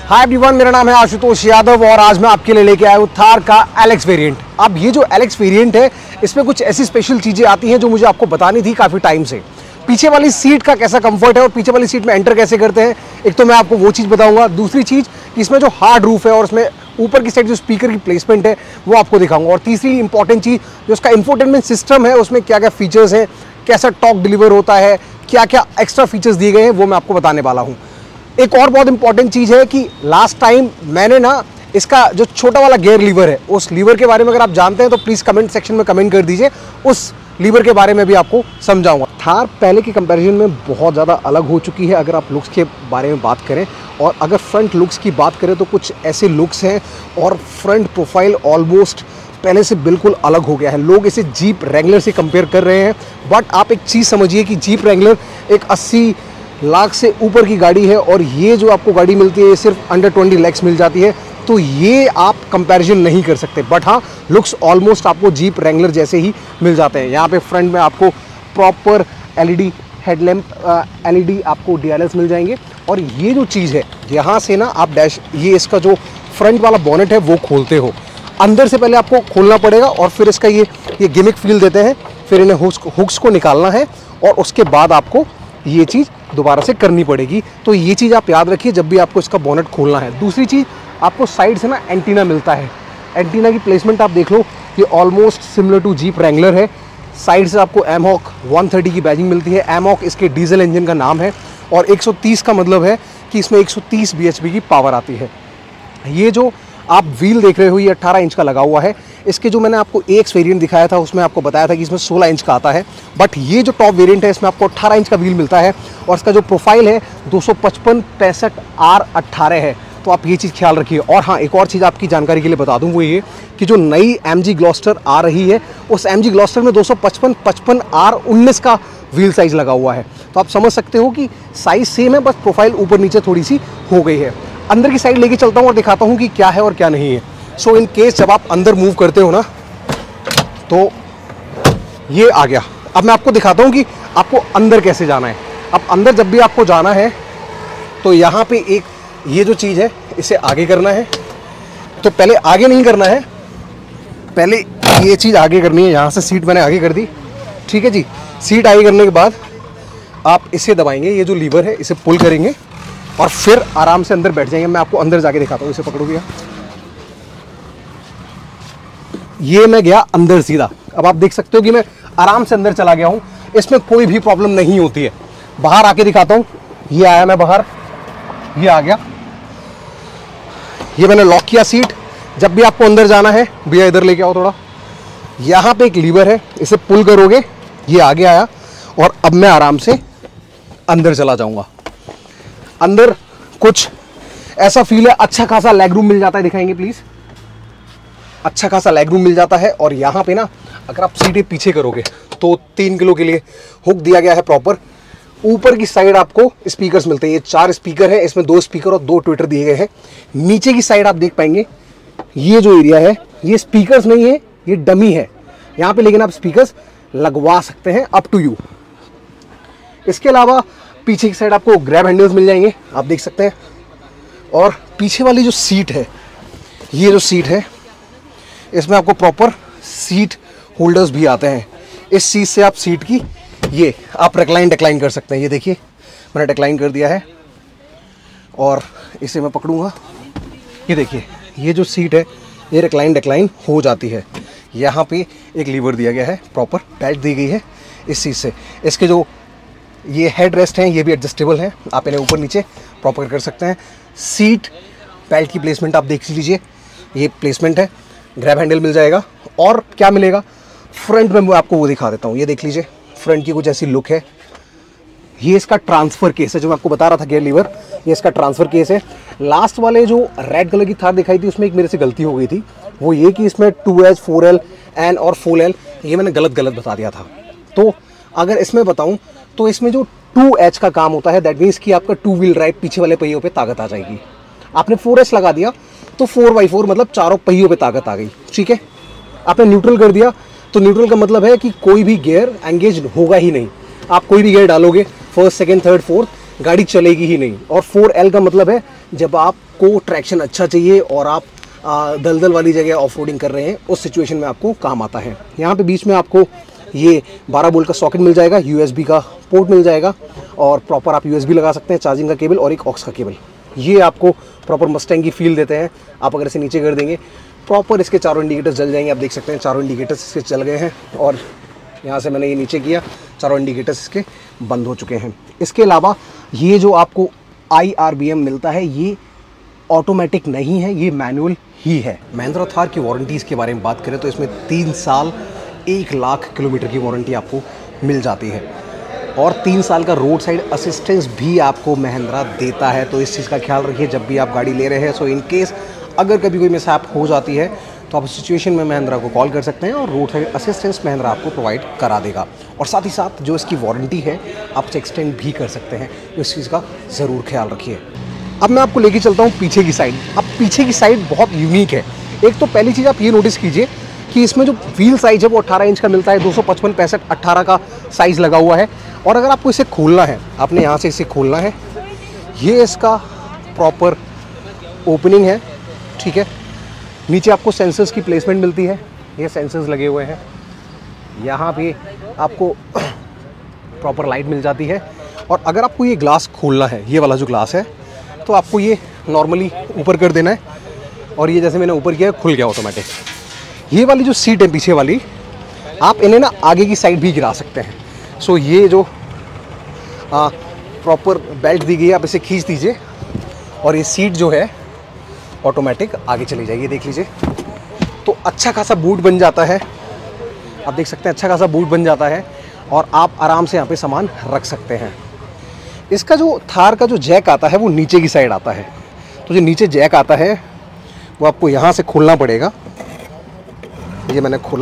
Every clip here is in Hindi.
हाय एवरीवन, मेरा नाम है आशुतोष यादव और आज मैं आपके लिए लेके आया हूँ थार का एलेक्स वेरिएंट। अब ये जो एलेक्स वेरिएंट है इसमें कुछ ऐसी स्पेशल चीज़ें आती हैं जो मुझे आपको बतानी थी काफ़ी टाइम से। पीछे वाली सीट का कैसा कंफर्ट है और पीछे वाली सीट में एंटर कैसे करते हैं, एक तो मैं आपको वो चीज़ बताऊंगा। दूसरी चीज़ कि इसमें जो हार्ड रूफ है और उसमें ऊपर की साइड जो स्पीकर की प्लेसमेंट है वो आपको दिखाऊंगा। और तीसरी इंपॉर्टेंट चीज़ जो उसका इंफोटेनमेंट सिस्टम है उसमें क्या क्या फीचर्स हैं, कैसा टॉक डिलीवर होता है, क्या क्या एक्स्ट्रा फीचर्स दिए गए हैं वो मैं आपको बताने वाला हूँ। एक और बहुत इंपॉर्टेंट चीज़ है कि लास्ट टाइम मैंने ना इसका जो छोटा वाला गियर लीवर है उस लीवर के बारे में अगर आप जानते हैं तो प्लीज़ कमेंट सेक्शन में कमेंट कर दीजिए, उस लीवर के बारे में भी आपको समझाऊंगा। थार पहले के कंपैरिजन में बहुत ज़्यादा अलग हो चुकी है अगर आप लुक्स के बारे में बात करें। और अगर फ्रंट लुक्स की बात करें तो कुछ ऐसे लुक्स हैं और फ्रंट प्रोफाइल ऑलमोस्ट पहले से बिल्कुल अलग हो गया है। लोग इसे जीप रैंगलर से कंपेयर कर रहे हैं, बट आप एक चीज़ समझिए कि जीप रैंगलर एक 80 लाख से ऊपर की गाड़ी है और ये जो आपको गाड़ी मिलती है ये सिर्फ अंडर 20 लाख मिल जाती है, तो ये आप कंपैरिजन नहीं कर सकते। बट हाँ, लुक्स ऑलमोस्ट आपको जीप रैंगलर जैसे ही मिल जाते हैं। यहाँ पे फ्रंट में आपको प्रॉपर एलईडी हेडलैम्प, एलईडी आपको डीआरएल्स मिल जाएंगे। और ये जो चीज़ है यहाँ से ना आप डैश, ये इसका जो फ्रंट वाला बॉनेट है वो खोलते हो, अंदर से पहले आपको खोलना पड़ेगा और फिर इसका ये गिमिक फील देते हैं, फिर इन्हें हुक्स को निकालना है और उसके बाद आपको ये चीज़ दोबारा से करनी पड़ेगी। तो ये चीज़ आप याद रखिए जब भी आपको इसका बोनेट खोलना है। दूसरी चीज़, आपको साइड से ना एंटीना मिलता है। एंटीना की प्लेसमेंट आप देख लो, ये almost similar to Jeep Wrangler है। साइड से आपको एमहॉक 130 की बैजिंग मिलती है। एमहॉक इसके डीजल इंजन का नाम है और 130 का मतलब है कि इसमें 130 bhp की पावर आती है। ये जो आप व्हील देख रहे हो ये 18 इंच का लगा हुआ है। इसके जो मैंने आपको एक वेरिएंट दिखाया था उसमें आपको बताया था कि इसमें 16 इंच का आता है, बट ये जो टॉप वेरिएंट है इसमें आपको 18 इंच का व्हील मिलता है और इसका जो प्रोफाइल है 255/65R18 है। तो आप ये चीज़ ख्याल रखिए। और हाँ, एक और चीज़ आपकी जानकारी के लिए बता दूँ वो ये कि जो नई MG ग्लॉस्टर आ रही है उस MG ग्लॉस्टर में 255/55R19 का व्हील साइज़ लगा हुआ है। तो आप समझ सकते हो कि साइज़ सेम है, बस प्रोफाइल ऊपर नीचे थोड़ी सी हो गई है। अंदर की साइड लेके चलता हूँ और दिखाता हूँ कि क्या है और क्या नहीं है। सो इन केस जब आप अंदर मूव करते हो ना तो ये आ गया। अब मैं आपको दिखाता हूँ कि आपको अंदर कैसे जाना है। अब अंदर जब भी आपको जाना है तो यहाँ पे एक ये जो चीज़ है इसे आगे करना है। तो पहले आगे नहीं करना है, पहले ये चीज़ आगे करनी है। यहाँ से सीट मैंने आगे कर दी, ठीक है जी। सीट आगे करने के बाद आप इसे दबाएंगे, ये जो लीवर है इसे पुल करेंगे और फिर आराम से अंदर बैठ जाएंगे। मैं आपको अंदर जाके दिखाता हूँ। इसे पकड़ो भैया, ये मैं गया अंदर सीधा। अब आप देख सकते हो कि मैं आराम से अंदर चला गया हूँ, इसमें कोई भी प्रॉब्लम नहीं होती है। बाहर आके दिखाता हूँ। ये आया मैं बाहर, ये आ गया, ये मैंने लॉक किया सीट। जब भी आपको अंदर जाना है, भैया इधर लेके आओ थोड़ा, यहाँ पे एक लीवर है, इसे पुल करोगे, ये आगे आया और अब मैं आराम से अंदर चला जाऊँगा। अंदर कुछ ऐसा फील है, अच्छा खासा लेग रूम मिल जाता है। दिखाएंगे प्लीज़, अच्छा खासा लेग रूम मिल जाता है। और यहाँ पे ना अगर आप सीटें पीछे करोगे तो 3 किलो के लिए हुक दिया गया है प्रॉपर। ऊपर की साइड आपको स्पीकर्स मिलते हैं, ये 4 स्पीकर है, इसमें 2 स्पीकर और 2 ट्विटर दिए गए हैं। नीचे की साइड आप देख पाएंगे ये जो एरिया है ये स्पीकर्स नहीं है, ये डमी है यहाँ पे, लेकिन आप स्पीकर्स लगवा सकते हैं, अप टू यू। इसके अलावा पीछे की साइड आपको ग्रैब हैंडल्स मिल जाएंगे, आप देख सकते हैं। और पीछे वाली जो सीट है, ये जो सीट है इसमें आपको प्रॉपर सीट होल्डर्स भी आते हैं। इस चीज़ से आप सीट की ये आप डिक्लाइन कर सकते हैं। ये देखिए मैंने डिक्लाइन कर दिया है और इसे मैं पकड़ूंगा, ये देखिए ये जो सीट है ये डिक्लाइन हो जाती है। यहाँ पे एक लीवर दिया गया है, प्रॉपर बेल्ट दी गई है इस चीज़ से। इसके जो ये हेड रेस्ट हैं ये भी एडजस्टेबल हैं, आप इन्हें ऊपर नीचे प्रॉपर कर सकते हैं। सीट बेल्ट की प्लेसमेंट आप देख लीजिए, ये प्लेसमेंट है। ग्रैब हैंडल मिल जाएगा और क्या मिलेगा फ्रंट में, मैं आपको वो दिखा देता हूँ। ये देख लीजिए फ्रंट की कुछ ऐसी लुक है। ये इसका ट्रांसफ़र केस है जो मैं आपको बता रहा था, गियर लीवर, ये इसका ट्रांसफ़र केस है। लास्ट वाले जो रेड कलर की थार दिखाई थी उसमें एक मेरे से गलती हो गई थी, वो ये कि इसमें 2H 4L N और 4L ये मैंने गलत बता दिया था। तो अगर इसमें बताऊँ तो इसमें जो 2H का काम होता है दैट मीन्स कि आपका 2 व्हील ड्राइव पीछे वाले पहियों पे ताकत आ जाएगी। आपने 4H लगा दिया तो 4x4 मतलब चारों पहियों पे ताकत आ गई, ठीक है। आपने न्यूट्रल कर दिया तो न्यूट्रल का मतलब है कि कोई भी गियर एंगेज होगा ही नहीं। आप कोई भी गियर डालोगे फर्स्ट सेकंड थर्ड फोर्थ, गाड़ी चलेगी ही नहीं। और 4L का मतलब है जब आप आपको ट्रैक्शन अच्छा चाहिए और आप दलदल वाली जगह ऑफ रोडिंग कर रहे हैं, उस सिचुएशन में आपको काम आता है। यहाँ पे बीच में आपको ये 12 वोल्ट का सॉकेट मिल जाएगा, USB का पोर्ट मिल जाएगा और प्रॉपर आप USB लगा सकते हैं, चार्जिंग का केबल और एक ऑक्स का केबल। ये आपको प्रॉपर मस्टैंग की फील देते हैं। आप अगर इसे नीचे कर देंगे प्रॉपर इसके चारों इंडिकेटर्स जल जाएंगे। आप देख सकते हैं चारों इंडिकेटर्स इसके चल गए हैं और यहाँ से मैंने ये नीचे किया, चारों इंडिकेटर्स इसके बंद हो चुके हैं। इसके अलावा ये जो आपको IRBM मिलता है ये ऑटोमेटिक नहीं है, ये मैनुअल ही है। महिंद्रा थार की वारंटीज़ के बारे में बात करें तो इसमें 3 साल 1 लाख किलोमीटर की वारंटी आपको मिल जाती है और 3 साल का रोड साइड असिस्टेंस भी आपको महिंद्रा देता है। तो इस चीज़ का ख्याल रखिए जब भी आप गाड़ी ले रहे हैं। सो इन केस अगर कभी कोई मिसहैप हो जाती है तो आप उस सिचुएशन में महिंद्रा को कॉल कर सकते हैं और रोड साइड असिस्टेंस महिंद्रा आपको प्रोवाइड करा देगा। और साथ ही साथ जो इसकी वारंटी है आप उसे एक्सटेंड भी कर सकते हैं, तो इस चीज़ का ज़रूर ख्याल रखिए। अब मैं आपको लेके चलता हूँ पीछे की साइड। अब पीछे की साइड बहुत यूनिक है। एक तो पहली चीज़ आप ये नोटिस कीजिए कि इसमें जो व्हील साइज़ है वो 18 इंच का मिलता है, 255 65 18 का साइज़ लगा हुआ है। और अगर आपको इसे खोलना है, आपने यहाँ से इसे खोलना है, ये इसका प्रॉपर ओपनिंग है, ठीक है। नीचे आपको सेंसर्स की प्लेसमेंट मिलती है, ये सेंसर्स लगे हुए हैं। यहाँ पे आपको प्रॉपर लाइट मिल जाती है। और अगर आपको ये ग्लास खोलना है, ये वाला जो ग्लास है, तो आपको ये नॉर्मली ऊपर कर देना है और ये जैसे मैंने ऊपर किया खुल गया ऑटोमेटिक। ये वाली जो सीट है पीछे वाली, आप इन्हें ना आगे की साइड भी गिरा सकते हैं। सो ये जो प्रॉपर बेल्ट दी गई है, आप इसे खींच दीजिए और ये सीट जो है ऑटोमेटिक आगे चली जाएगी। देख लीजिए, तो अच्छा खासा बूट बन जाता है। आप देख सकते हैं अच्छा खासा बूट बन जाता है और आप आराम से यहाँ पे सामान रख सकते हैं। इसका जो थार का जो जैक आता है वो नीचे की साइड आता है। तो जो नीचे जैक आता है वो आपको यहाँ से खोलना पड़ेगा। ये मैंने खोला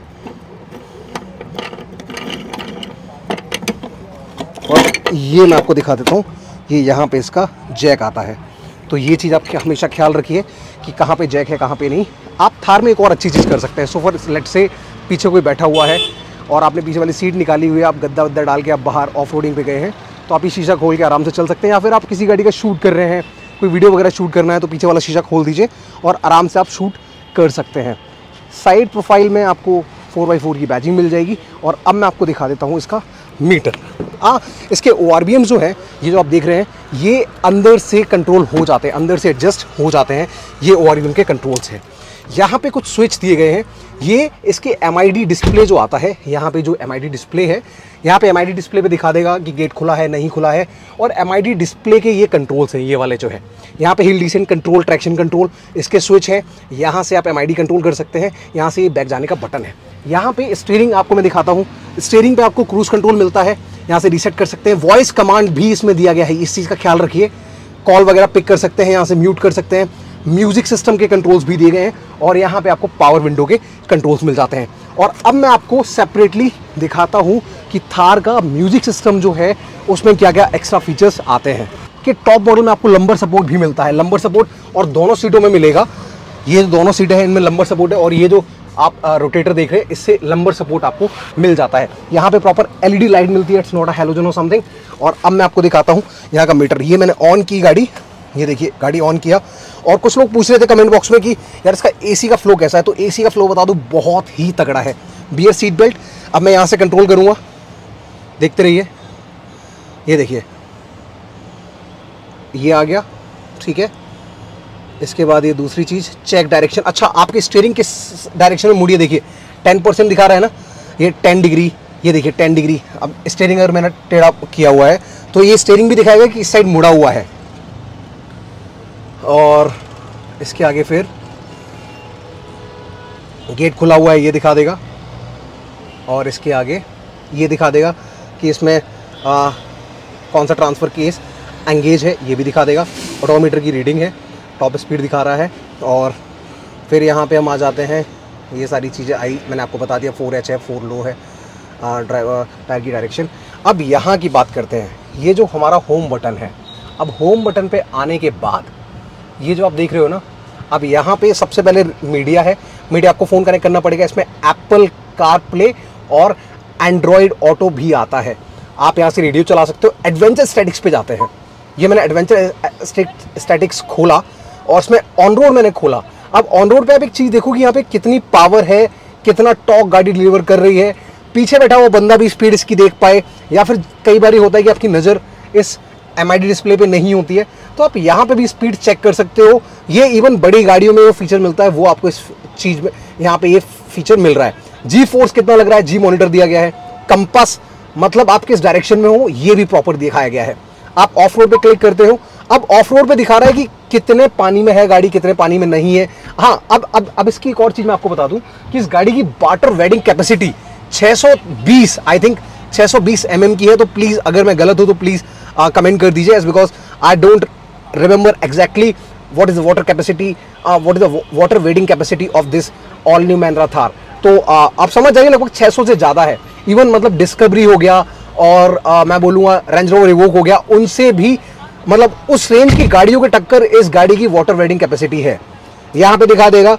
और ये मैं आपको दिखा देता हूँ, ये यहाँ पे इसका जैक आता है। तो ये चीज़ आप हमेशा ख्याल रखिए कि कहाँ पे जैक है कहाँ पे नहीं। आप थार में एक और अच्छी चीज़ कर सकते हैं। सो फॉर लेट से पीछे कोई बैठा हुआ है और आपने पीछे वाली सीट निकाली हुई है, आप गद्दा वद्दा डाल के आप बाहर ऑफ रोडिंग पे गए हैं, तो आप ये शीशा खोल के आराम से चल सकते हैं। या फिर आप किसी गाड़ी का शूट कर रहे हैं, कोई वीडियो वगैरह शूट करना है, तो पीछे वाला शीशा खोल दीजिए और आराम से आप शूट कर सकते हैं। साइड प्रोफाइल में आपको 4x4 की बैजिंग मिल जाएगी। और अब मैं आपको दिखा देता हूँ इसका मीटर। इसके ORBM जो है, ये जो आप देख रहे हैं, ये अंदर से कंट्रोल हो जाते हैं, अंदर से एडजस्ट हो जाते हैं। ये ORBM के कंट्रोल्स हैं। यहाँ पे कुछ स्विच दिए गए हैं। ये इसके MID डिस्प्ले जो आता है, यहाँ पे जो MID डिस्प्ले है, यहाँ पे MID डिस्प्ले पे दिखा देगा कि गेट खुला है नहीं खुला है। और MID डिस्प्ले के ये कंट्रोल्स हैं, ये वाले जो है, यहाँ पे hill descent control, traction control, इसके स्विच है। यहाँ से आप MID कंट्रोल कर सकते हैं। यहाँ से ये बैक जाने का बटन है। यहाँ पे स्टीयरिंग आपको मैं दिखाता हूँ। स्टीयरिंग पे आपको क्रूज कंट्रोल मिलता है, यहाँ से रीसेट कर सकते हैं। वॉइस कमांड भी इसमें दिया गया है, इस चीज़ का ख्याल रखिए। कॉल वगैरह पिक कर सकते हैं, यहाँ से म्यूट कर सकते हैं। म्यूजिक सिस्टम के कंट्रोल्स भी दिए गए हैं और यहाँ पे आपको पावर विंडो के कंट्रोल्स मिल जाते हैं। और अब मैं आपको सेपरेटली दिखाता हूँ कि थार का म्यूजिक सिस्टम जो है उसमें क्या क्या एक्स्ट्रा फीचर्स आते हैं। कि टॉप मॉडल में आपको लंबर सपोर्ट भी मिलता है, लंबर सपोर्ट और दोनों सीटों में मिलेगा। ये दोनों सीटें हैं, इनमें लंबर सपोर्ट है। और ये जो आप रोटेटर देख रहे हैं, इससे लंबर सपोर्ट आपको मिल जाता है। यहाँ पे प्रॉपर LED लाइट मिलती है, इट्स नॉट अ हैलोजन और समथिंग। और अब मैं आपको दिखाता हूँ यहाँ का मीटर। ये मैंने ऑन की गाड़ी, ये देखिए गाड़ी ऑन किया। और कुछ लोग पूछ रहे थे कमेंट बॉक्स में कि यार इसका AC का फ्लो कैसा है, तो AC का फ्लो बता दूं बहुत ही तगड़ा है। Rear seat belt. अब मैं यहाँ से कंट्रोल करूँगा, देखते रहिए। ये देखिए ये आ गया, ठीक है। इसके बाद ये दूसरी चीज़, चेक डायरेक्शन। अच्छा, आपके स्टीयरिंग किस डायरेक्शन में मुड़िए, देखिए 10% दिखा रहा है ना, ये 10 डिग्री, ये देखिए 10 डिग्री। अब स्टीयरिंग अगर मैंने टेढ़ा किया हुआ है तो ये स्टीयरिंग भी दिखाएगा कि इस साइड मुड़ा हुआ है। और इसके आगे फिर गेट खुला हुआ है, ये दिखा देगा। और इसके आगे ये दिखा देगा कि इसमें कौन सा ट्रांसफ़र केस एंगेज है, ये भी दिखा देगा। ऑडोमीटर की रीडिंग है, टॉप स्पीड दिखा रहा है। और फिर यहाँ पे हम आ जाते हैं, ये सारी चीज़ें आई, मैंने आपको बता दिया। 4H है, 4 लो है, ड्राइवर टायर की डायरेक्शन। अब यहाँ की बात करते हैं, ये जो हमारा होम बटन है। अब होम बटन पे आने के बाद ये जो आप देख रहे हो ना, अब यहाँ पे सबसे पहले मीडिया है। मीडिया आपको फ़ोन कनेक्ट करना पड़ेगा। इसमें एप्पल कारप्ले और एंड्रॉयड ऑटो भी आता है। आप यहाँ से रेडियो चला सकते हो। एडवेंचर स्टैटिक्स पे जाते हैं। ये मैंने एडवेंचर स्टैटिक्स खोला और इसमें ऑन रोड मैंने खोला। अब ऑन रोड पे आप एक चीज देखो कि यहाँ पे कितनी पावर है, कितना टॉर्क गाड़ी डिलीवर कर रही है। पीछे बैठा हुआ बंदा भी स्पीड इसकी देख पाए, या फिर कई बार होता है कि आपकी नज़र इस MID डिस्प्ले पे नहीं होती है, तो आप यहाँ पे भी स्पीड चेक कर सकते हो। ये इवन बड़ी गाड़ियों में वो फीचर मिलता है, वो आपको इस चीज़ में यहाँ पे ये फीचर मिल रहा है। जी फोर्स कितना लग रहा है, जी मॉनिटर दिया गया है। कंपास मतलब आप किस डायरेक्शन में हो ये भी प्रॉपर दिखाया गया है। आप ऑफ रोड पे क्लिक करते हो, अब ऑफ रोड पे दिखा रहा है कि कितने पानी में है गाड़ी, कितने पानी में नहीं है। हाँ, अब इसकी एक और चीज़ मैं आपको बता दूं कि इस गाड़ी की water wading capacity 620 I think 620 mm की है। तो प्लीज़ अगर मैं गलत हूँ तो प्लीज़ कमेंट कर दीजिए, because I don't remember exactly what is the water capacity, what is the water wading capacity of this all new Mahindra Thar. तो आप समझ जाइए लगभग 600 से ज़्यादा है। इवन मतलब डिस्कवरी हो गया और मैं बोलूँगा रेंज रोवर इवोक हो गया, उनसे भी मतलब उस रेंज की गाड़ियों की टक्कर इस गाड़ी की वाटर वेडिंग कैपेसिटी है। यहाँ पे दिखा देगा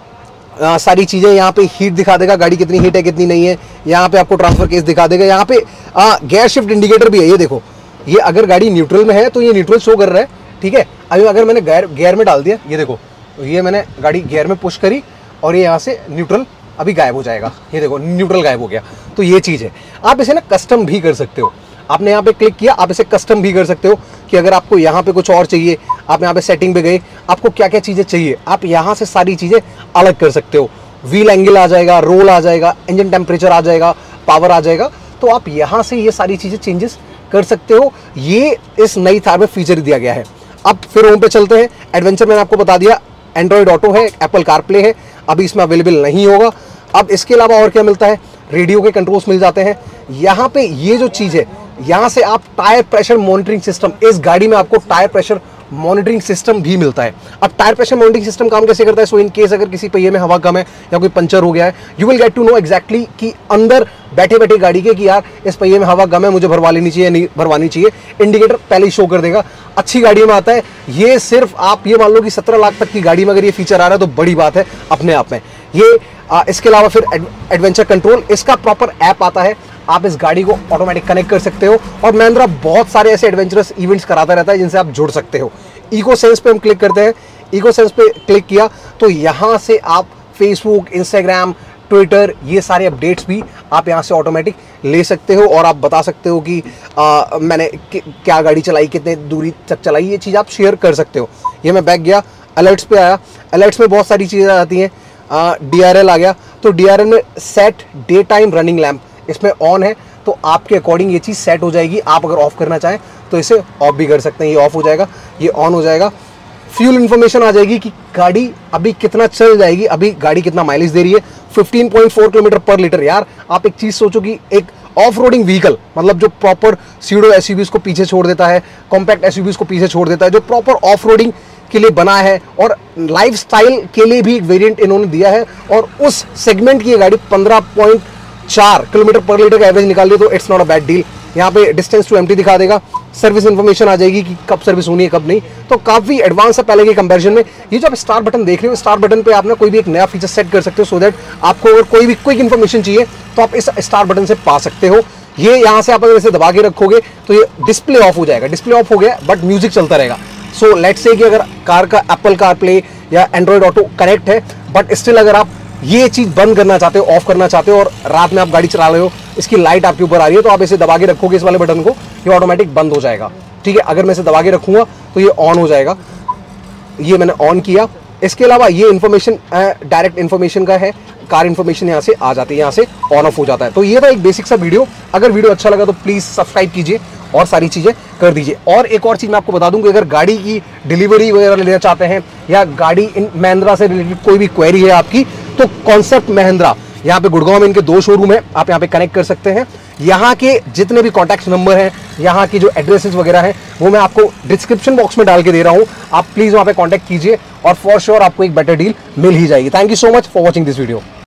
सारी चीज़ें, यहाँ पे हीट दिखा देगा, गाड़ी कितनी हीट है कितनी नहीं है। यहाँ पे आपको ट्रांसफर केस दिखा देगा। यहाँ पे गियर शिफ्ट इंडिकेटर भी है, ये देखो, ये अगर गाड़ी न्यूट्रल में है तो ये न्यूट्रल शो कर रहा है, ठीक है। अभी अगर मैंने गियर में डाल दिया, ये देखो, तो ये मैंने गाड़ी गियर में पुश करी और ये यहाँ से न्यूट्रल अभी गायब हो जाएगा, ये देखो न्यूट्रल गायब हो गया। तो ये चीज़ है, आप इसे ना कस्टम भी कर सकते हो। आपने यहाँ पे क्लिक किया, आप इसे कस्टम भी कर सकते हो कि अगर आपको यहाँ पे कुछ और चाहिए, आप यहाँ पे सेटिंग पे गए, आपको क्या क्या चीज़ें चाहिए, आप यहाँ से सारी चीज़ें अलग कर सकते हो। व्हील एंगल आ जाएगा, रोल आ जाएगा, इंजन टेम्परेचर आ जाएगा, पावर आ जाएगा। तो आप यहाँ से ये सारी चीज़ें चेंजेस कर सकते हो। ये इस नई थार में फीचर दिया गया है। अब फिर होम पे चलते हैं। एडवेंचर मैंने आपको बता दिया, एंड्रॉयड ऑटो है, एप्पल कारप्ले है, अभी इसमें अवेलेबल नहीं होगा। अब इसके अलावा और क्या मिलता है, रेडियो के कंट्रोल्स मिल जाते हैं। यहाँ पे ये जो चीज़ है, यहाँ से आप टायर प्रेशर मॉनिटरिंग सिस्टम, इस गाड़ी में आपको टायर प्रेशर मॉनिटरिंग सिस्टम भी मिलता है। अब टायर प्रेशर मॉनिटरिंग सिस्टम काम कैसे करता है, सो इन केस अगर किसी पहिए में हवा कम है या कोई पंचर हो गया है, you will get to know exactly कि अंदर बैठे बैठे गाड़ी के कि यार इस पहिए में हवा कम है, मुझे भरवा लेनी चाहिए, नहीं भरवानी चाहिए। इंडिकेटर पहले ही शो कर देगा। अच्छी गाड़ियों में आता है ये। सिर्फ आप ये मान लो कि 17 लाख तक की गाड़ी में अगर ये फीचर आ रहा है तो बड़ी बात है अपने आप में ये। इसके अलावा फिर एडवेंचर कंट्रोल, इसका प्रॉपर ऐप आता है, आप इस गाड़ी को ऑटोमेटिक कनेक्ट कर सकते हो। और महिंद्रा बहुत सारे ऐसे एडवेंचरस इवेंट्स कराता रहता है जिनसे आप जुड़ सकते हो। इको सेंस पे हम क्लिक करते हैं। इको सेंस पे क्लिक किया तो यहाँ से आप फेसबुक, इंस्टाग्राम, ट्विटर, ये सारे अपडेट्स भी आप यहाँ से ऑटोमेटिक ले सकते हो। और आप बता सकते हो कि मैंने क्या गाड़ी चलाई, कितने दूरी तक चलाई, ये चीज़ आप शेयर कर सकते हो। ये मैं बैक गया, अलर्ट्स पे आया। अलर्ट्स में बहुत सारी चीज़ें आती हैं। DRL आ गया, तो DRL में set day time running lamp इसमें ऑन है, तो आपके अकॉर्डिंग ये चीज़ सेट हो जाएगी। आप अगर ऑफ करना चाहें तो इसे ऑफ भी कर सकते हैं। ये ऑफ हो जाएगा, ये ऑन हो जाएगा। फ्यूल इन्फॉर्मेशन आ जाएगी कि गाड़ी अभी कितना चल जाएगी, अभी गाड़ी कितना माइलेज दे रही है। 15.4 किलोमीटर पर लीटर। यार आप एक चीज़ सोचो कि एक ऑफ रोडिंग व्हीकल, मतलब जो प्रॉपर सीडो एसयूवीज को पीछे छोड़ देता है, कॉम्पैक्ट एसयूवीज को पीछे छोड़ देता है, जो प्रॉपर ऑफ रोडिंग के लिए बना है और लाइफस्टाइल के लिए भी एक वेरिएंट इन्होंने दिया है, और उस सेगमेंट की ये गाड़ी 15.4 किलोमीटर पर लीटर का एवरेज निकाल ली, तो it's not a bad deal. यहाँ पे डिस्टेंस टू एम्प्टी दिखा देगा, सर्विस इन्फॉर्मेशन आ जाएगी कि कब सर्विस होनी है कब नहीं, तो काफ़ी एडवांस है पहले के कंपैरिजन में। ये जो आप स्टार बटन देख रहे हो, स्टार बटन पे आप ना कोई भी एक नया फीचर सेट कर सकते हो, सो दैट आपको अगर कोई भी क्विक इन्फॉर्मेशन चाहिए तो आप इस स्टार बटन से पा सकते हो। ये यहाँ से आप अगर इसे दबा के रखोगे तो ये डिस्प्ले ऑफ हो जाएगा। डिस्प्ले ऑफ हो गया बट म्यूजिक चलता रहेगा। सो लेट्स से कि अगर कार का एप्पल कारप्ले या एंड्रॉयड ऑटो कनेक्ट है, बट स्टिल अगर आप ये चीज़ बंद करना चाहते हो, ऑफ करना चाहते हो, और रात में आप गाड़ी चला रहे हो, इसकी लाइट आपके ऊपर आ रही है, तो आप इसे दबा के रखोगे इस वाले बटन को, ये ऑटोमेटिक बंद हो जाएगा। ठीक है, अगर मैं इसे दबा के रखूंगा तो ये ऑन हो जाएगा। ये मैंने ऑन किया। इसके अलावा ये इन्फॉर्मेशन डायरेक्ट इन्फॉर्मेशन का है, कार इन्फॉर्मेशन यहाँ से आ जाती है, यहाँ से ऑन ऑफ हो जाता है। तो ये था एक बेसिक सा वीडियो। अगर वीडियो अच्छा लगा तो प्लीज़ सब्सक्राइब कीजिए और सारी चीज़ें कर दीजिए। और एक और चीज़ मैं आपको बता दूं कि अगर गाड़ी की डिलीवरी वगैरह लेना चाहते हैं या गाड़ी इन महिंद्रा से रिलेटेड कोई भी क्वेरी है आपकी, तो कॉन्सेप्ट महिंद्रा यहाँ पे गुड़गांव में इनके 2 शोरूम है, आप यहाँ पे कनेक्ट कर सकते हैं। यहाँ के जितने भी कॉन्टैक्ट नंबर हैं, यहाँ की जो एड्रेसेस वगैरह हैं, वो मैं आपको डिस्क्रिप्शन बॉक्स में डाल के दे रहा हूँ। आप प्लीज़ वहाँ पे कॉन्टैक्ट कीजिए और फॉर श्योर आपको एक बेटर डील मिल ही जाएगी। Thank you so much for watching this video.